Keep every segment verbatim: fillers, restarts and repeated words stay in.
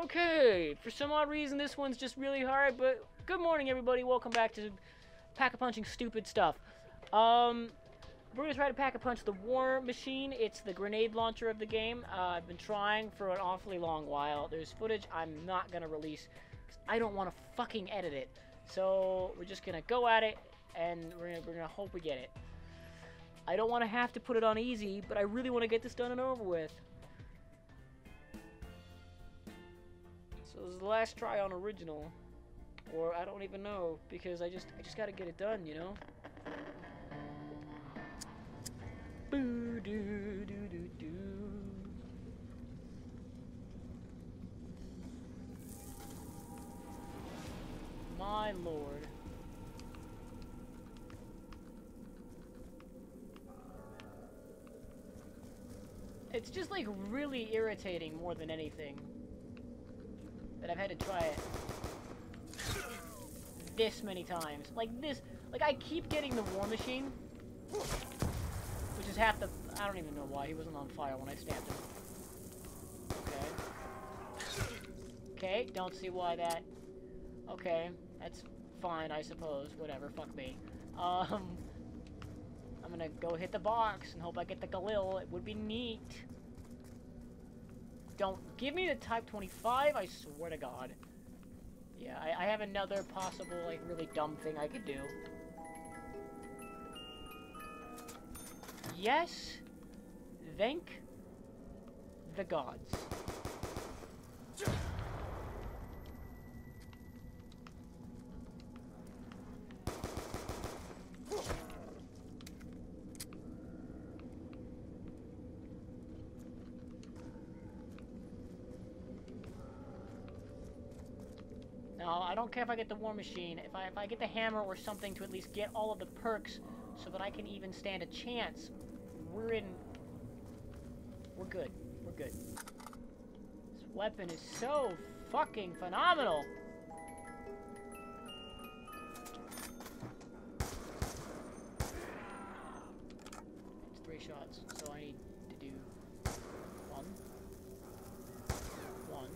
Okay, for some odd reason this one's just really hard, but good morning everybody, welcome back to Pack-a-Punching Stupid Stuff. Um, we're going to try to Pack-a-Punch the War Machine. It's the grenade launcher of the game. Uh, I've been trying for an awfully long while. There's footage I'm not going to release, because I don't want to fucking edit it. So, we're just going to go at it, and we're going we're gonna hope we get it. I don't want to have to put it on easy, but I really want to get this done and over with. So this is the last try on original, or I don't even know, because I just I just gotta get it done, you know. Boo doo doo doo doo. My lord. It's just like really irritating more than anything that I've had to try it this many times. Like this, like I keep getting the War Machine, which is half the, I don't even know why he wasn't on fire when I stabbed him. Okay. Okay, don't see why that, okay, that's fine, I suppose, whatever, fuck me. Um, I'm gonna go hit the box and hope I get the Galil. It would be neat. Don't give me the Type twenty-five, I swear to God. Yeah, I, I have another possible, like, really dumb thing I could do. Yes, thank the gods. No, I don't care if I get the War Machine. If I if I get the hammer or something to at least get all of the perks so that I can even stand a chance, we're in... We're good. We're good. This weapon is so fucking phenomenal! It's three shots, so I need to do one. One.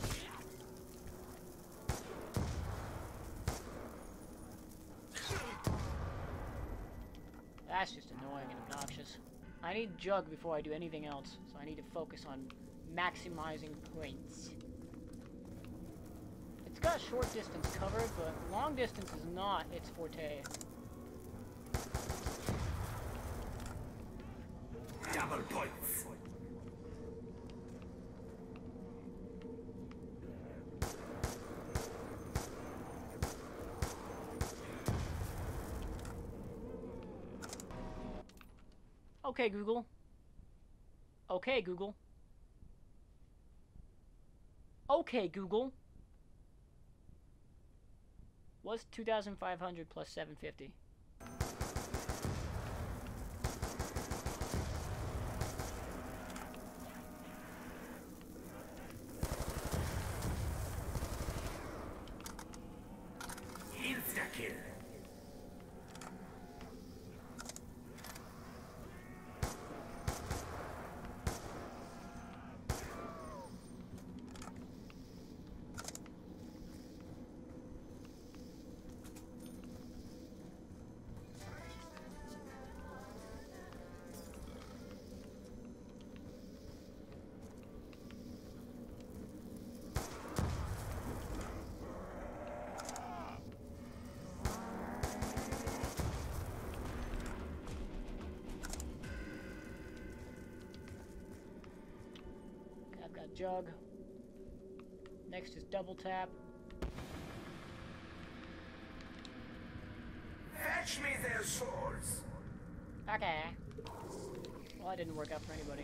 That's just annoying and obnoxious. I need Jug before I do anything else, so I need to focus on maximizing points. It's got short distance covered, but long distance is not its forte. Double points. Okay, Google. Okay, Google. Okay, Google. What's two thousand five hundred plus seven fifty? Insta-kill. Jug. Next is double tap. Fetch me their swords. Okay. Well, that didn't work out for anybody.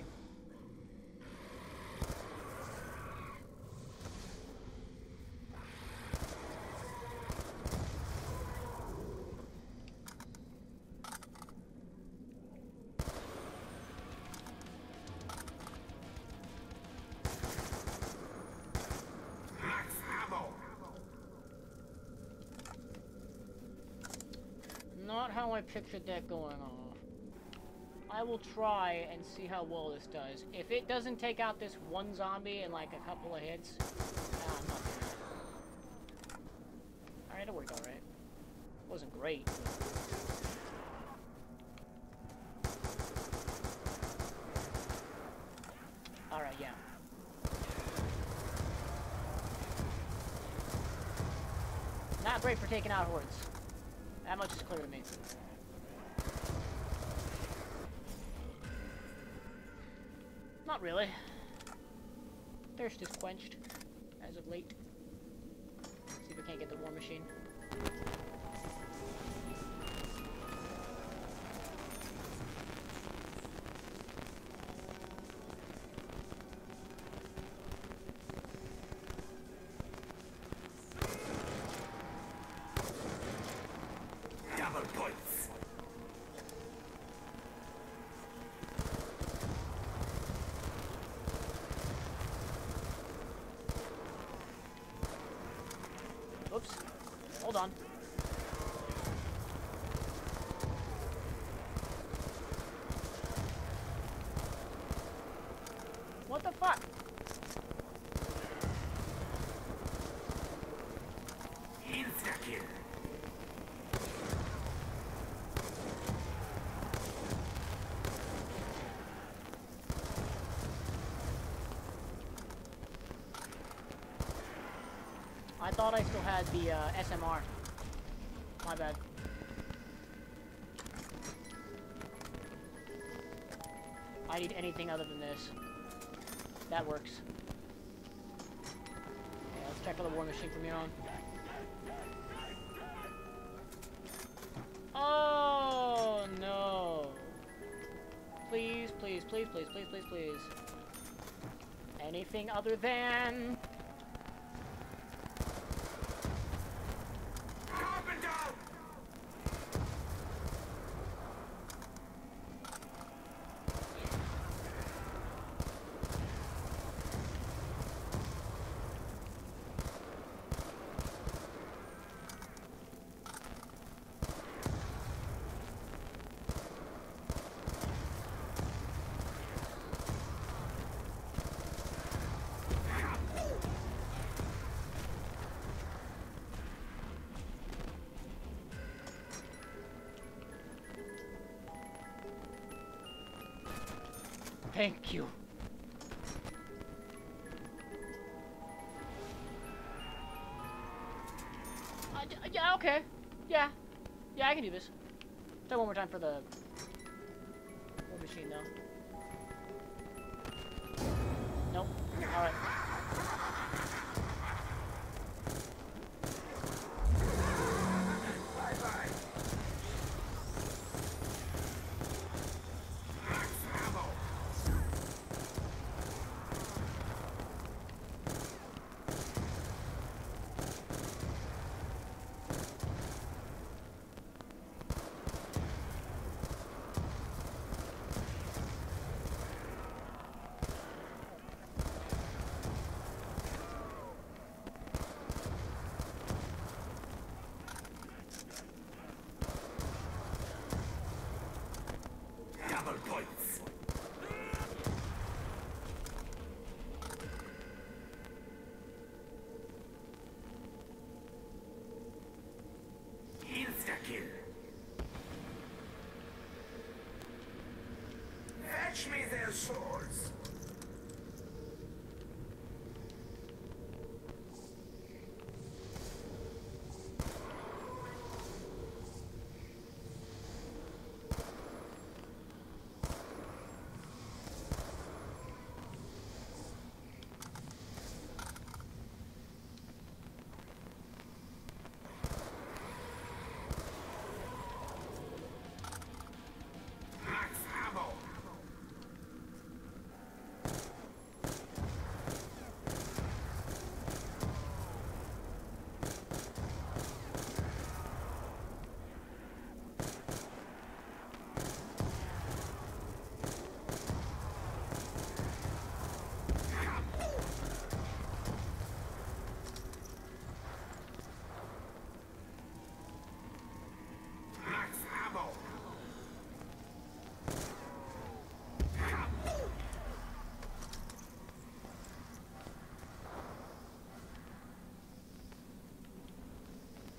Not how I pictured that going off. I will try and see how well this does. If it doesn't take out this one zombie in like a couple of hits, Wasn't great. Alright, yeah. Not great for taking out hordes. That much is clear to me. Not really. Thirst is quenched, as of late. See if we can't get the war machine. Double points. Oops. Hold on. What the fuck? Insta-kill. I thought I still had the uh, S M R. My bad. I need anything other than this. That works. Okay, let's check for the war machine from here on. Oh no! Please, please, please, please, please, please, please. Anything other than... Thank you. Uh, yeah, okay. Yeah. Yeah, I can do this. Try one more time for the war machine, though. Nope. Alright.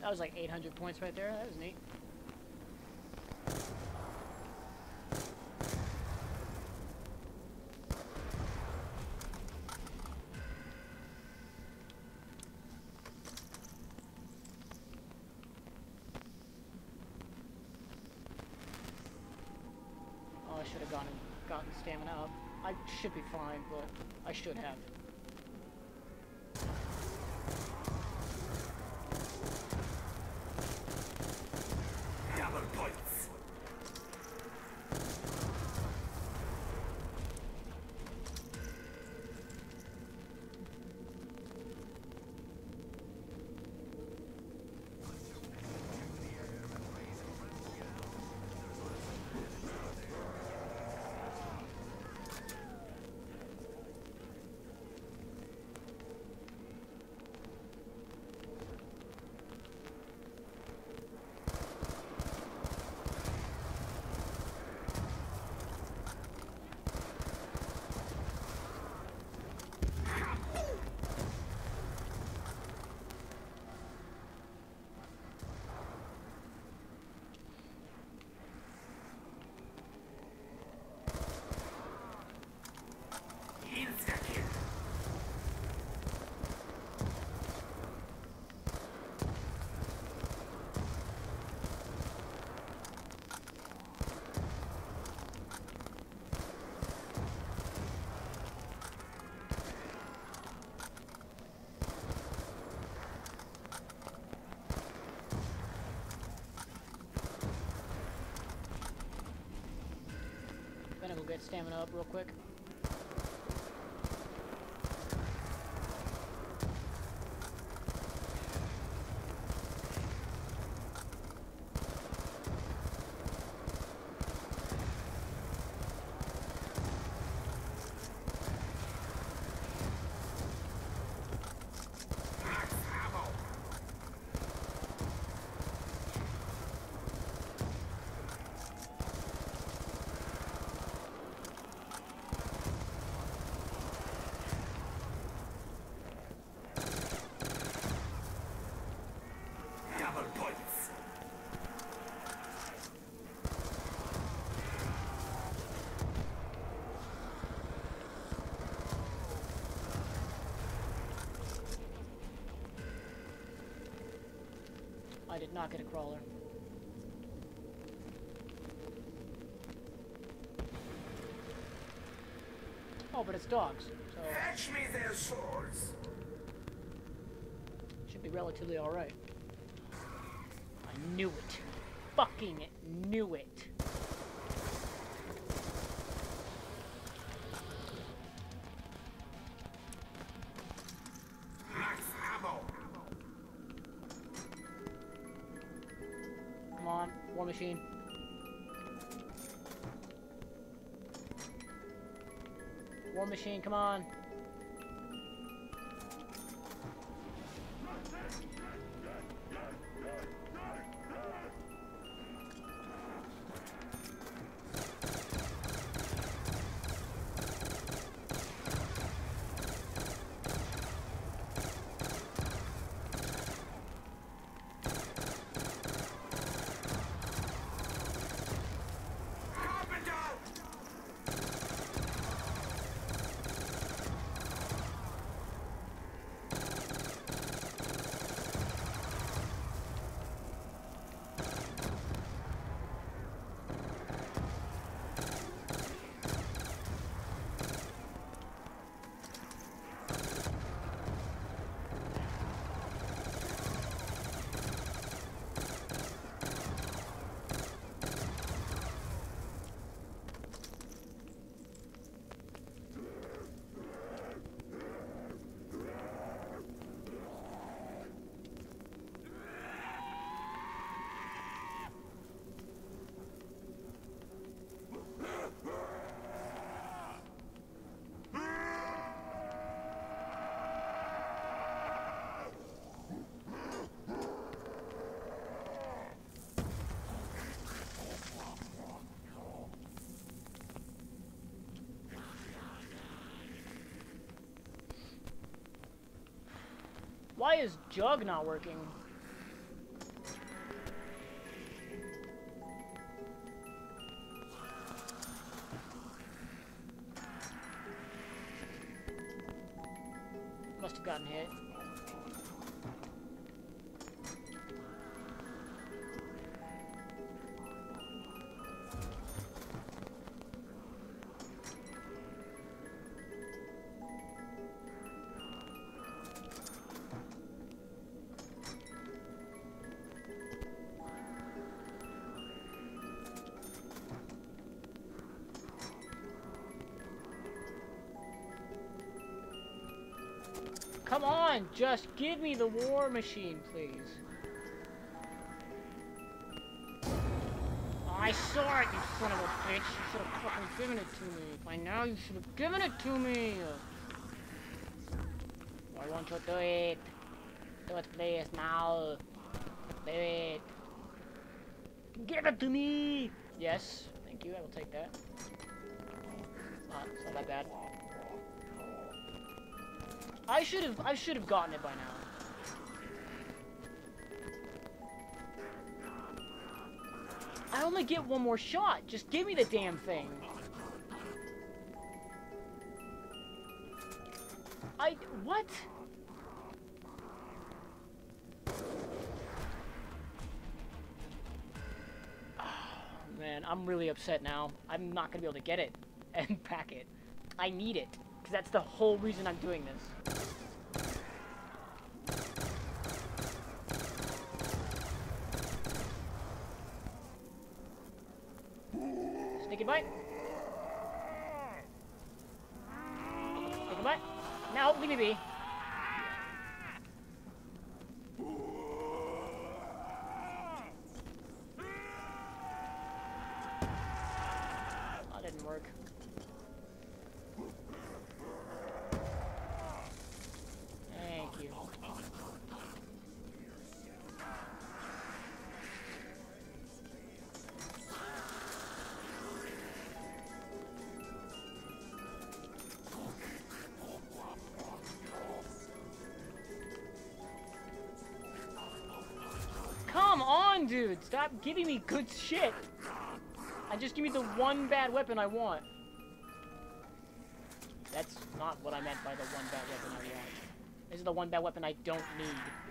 That was like eight hundred points right there. That was neat. Oh, I should have gone and gotten stamina up. I should be fine, but I should have. Double points. Insta-kill. Gonna go get stamina up real quick. Max ammo. Double points. I did not get a crawler. Oh, but it's dogs, so Fetch me their swords. should be relatively alright. I knew it. Fucking knew it. Max ammo. Come on, War Machine. War Machine, come on. Carpenter. Why is Jug not working? gotten hit. Come on, just give me the war machine, please. Oh, I saw it, you son of a bitch. You should have fucking given it to me. By now, you should have given it to me. Why won't you do it? Do it, please, now. Do it. Give it to me. Yes, thank you. I will take that. Ah, it's not that bad. I should have I should have gotten it by now. I only get one more shot. Just give me the damn thing. I what? Oh, man, I'm really upset now. I'm not gonna be able to get it and pack it. I need it. Because that's the whole reason I'm doing this. Sneaky bite. Sneaky bite. No, leave me be. That didn't work. Thank you. Come on, dude! Stop giving me good shit! And just give me the one bad weapon I want. That's not what I meant by the one bad weapon I want. This is the one bad weapon I don't need.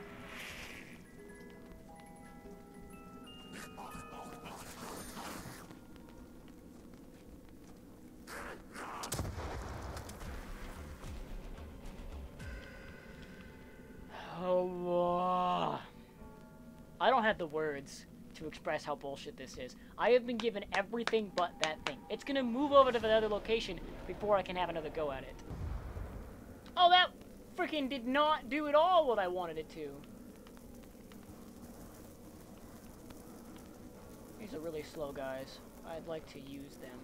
Oh, uh, I don't have the words to express how bullshit this is. I have been given everything but that thing. It's gonna move over to another location before I can have another go at it. Oh, that freaking did not do at all what I wanted it to. These are really slow guys. I'd like to use them.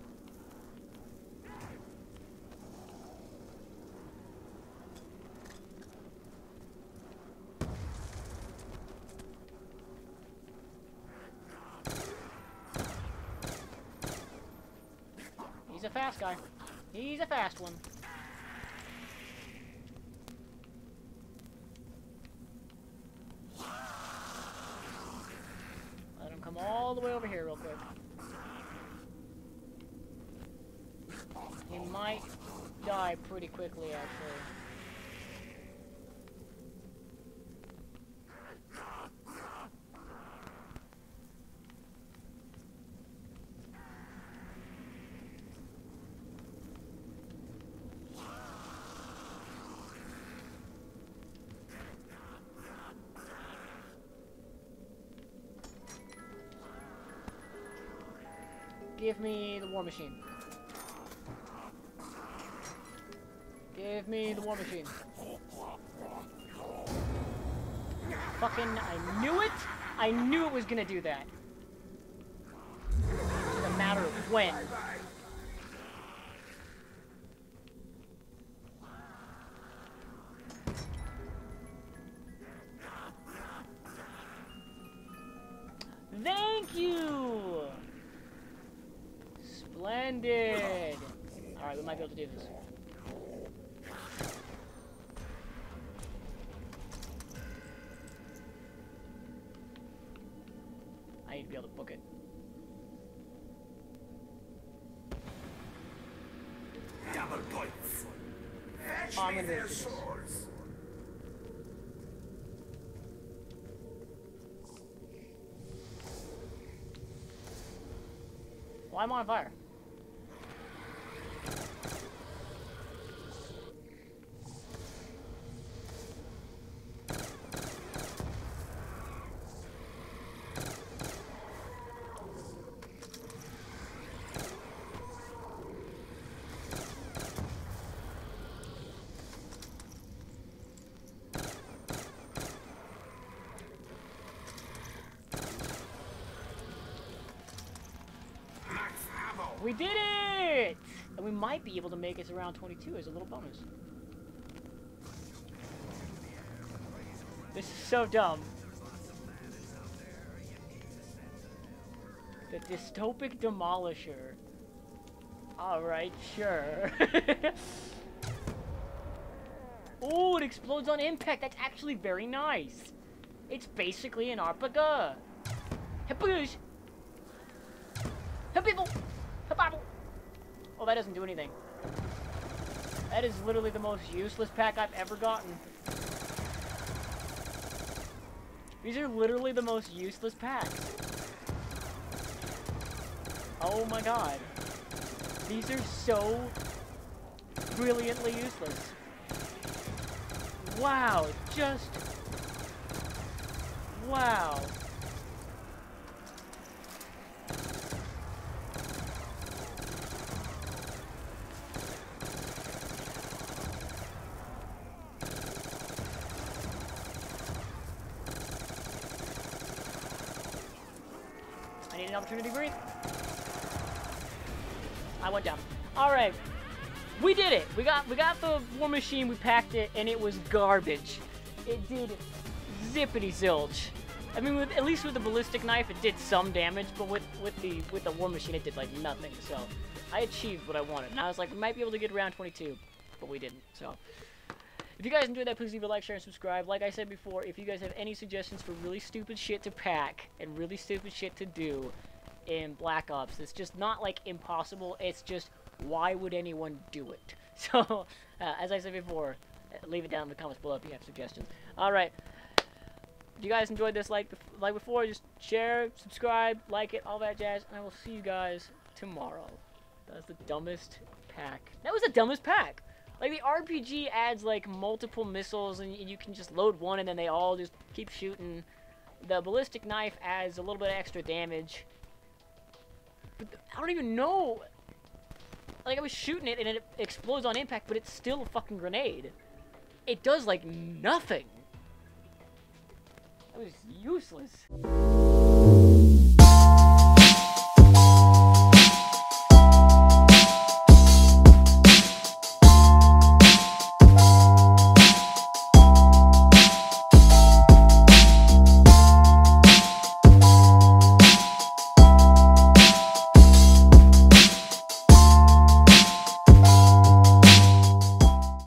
He's a fast guy. He's a fast one. Let him come all the way over here real quick. He might die pretty quickly, actually. Give me the war machine. Give me the war machine. Fucking, I knew it! I knew it was gonna do that. It's just a matter of when. Thank you! Splendid! Alright, we might be able to do this. I need to be able to book it. Double points. Fetch Oh, I'm me gonna their do this. swords. Why am I on fire? Max ammo. We did it! And we might be able to make it to round twenty-two as a little bonus. This is so dumb. The dystopic demolisher. Alright, sure. Oh, it explodes on impact. That's actually very nice. It's basically an Arpaga. Heppush! Heppible! Heppible! Oh, that doesn't do anything. That is literally the most useless pack I've ever gotten. These are literally the most useless packs. Oh my god. These are so brilliantly useless. Wow, just... Wow. I need an opportunity to breathe. I went down. All right, we did it. We got we got the war machine. We packed it, and it was garbage. It did zippity zilch. I mean, with, at least with the ballistic knife, it did some damage, but with with the with the war machine, it did like nothing. So I achieved what I wanted, and I was like, we might be able to get around twenty-two, but we didn't. So. If you guys enjoyed that, please leave a like, share, and subscribe. Like I said before, if you guys have any suggestions for really stupid shit to pack and really stupid shit to do in Black Ops, it's just not, like, impossible. It's just, why would anyone do it? So, uh, as I said before, leave it down in the comments below if you have suggestions. Alright. If you guys enjoyed this like, like before, just share, subscribe, like it, all that jazz, and I will see you guys tomorrow. That was the dumbest pack. That was the dumbest pack! Like, the R P G adds, like, multiple missiles, and you can just load one, and then they all just keep shooting. The ballistic knife adds a little bit of extra damage. But I don't even know. Like, I was shooting it, and it explodes on impact, but it's still a fucking grenade. It does, like, nothing. That was useless.